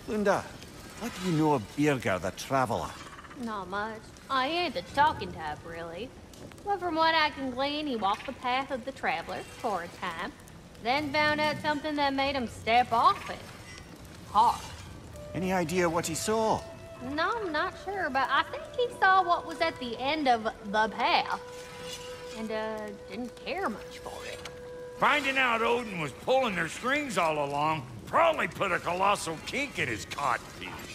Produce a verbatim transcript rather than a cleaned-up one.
Lunda, what do you know of Birgir the Traveler? Not much. I ain't the talking type, really. But from what I can glean, he walked the path of the traveler for a time, then found out something that made him step off it. Hard. Any idea what he saw? No, I'm not sure, but I think he saw what was at the end of the path. And, uh, didn't care much for it. Finding out Odin was pulling their strings all along probably put a colossal kink in his codpiece.